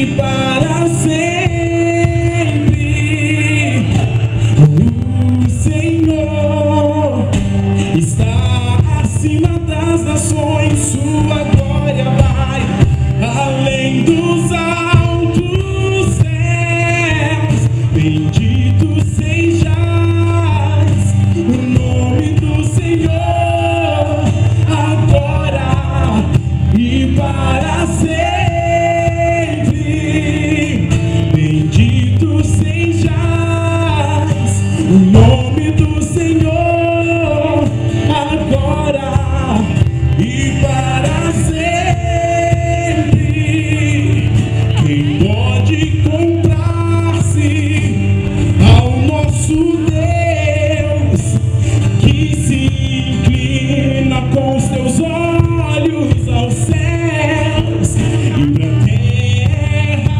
e para sempre. O Senhor está acima das nações, sua glória vai além dos altos céus. Bendito sejas o nome do Senhor, agora e para sempre. Bendito sejas o nome do Senhor, agora e para sempre. Quem pode comprar-se ao nosso Deus, que se inclina com os teus olhos aos céus e pra terra?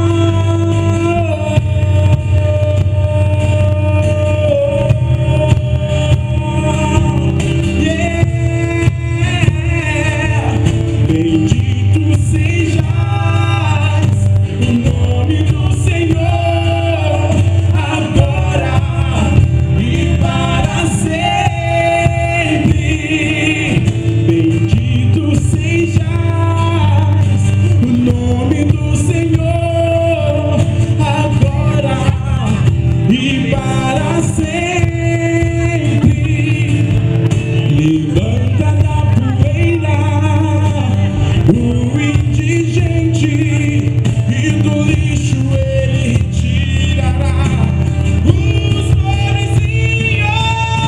Bendito sejas o nome do Senhor, agora e para sempre. Bendito sejas o nome do Senhor, agora e para sempre. Levanta da poeira o indigente, e do lixo ele tirará os pobrezinhos.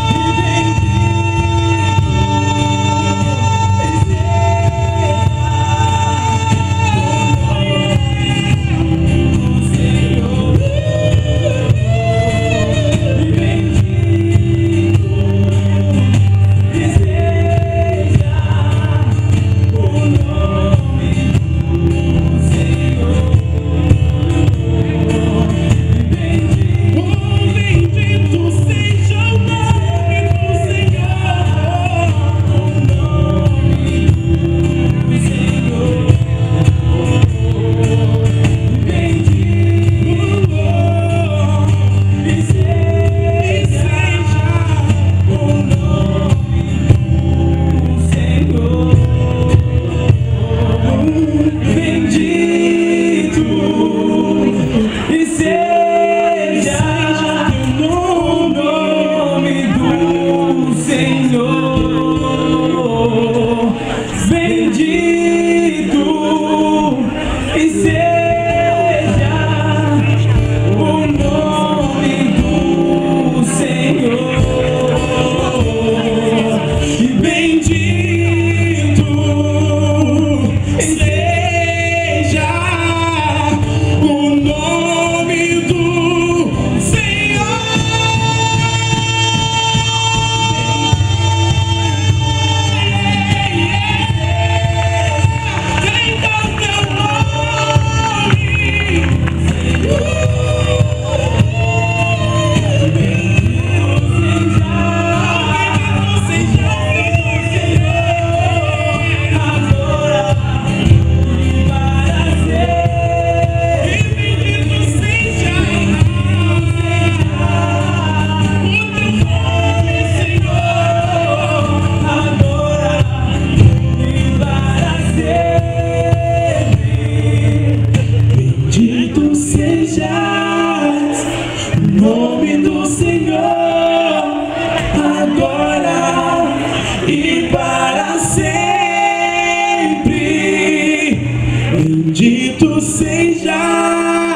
Nome do Senhor, agora e para sempre. Bendito seja.